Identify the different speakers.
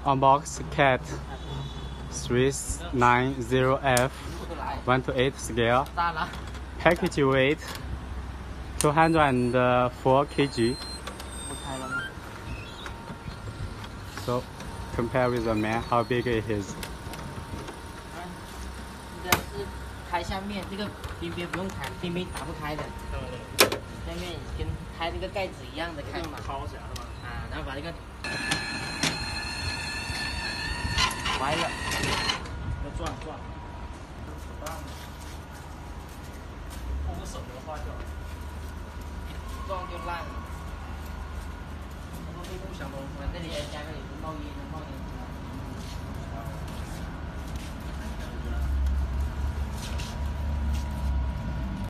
Speaker 1: Unbox Cat 390F 1:8 scale. Package weight 204 kg. So compare with the man, how big it is.
Speaker 2: 这个是开下面，这个边边不用开，边边打不开的。下面跟开那个盖子一样的开嘛。
Speaker 3: 掏起来了吗？
Speaker 2: 啊，然后把这个歪了，
Speaker 3: 要转。我手都花掉了，
Speaker 2: 撞就烂了。
Speaker 3: 我都不想动。
Speaker 2: 我这里加个有冒烟的。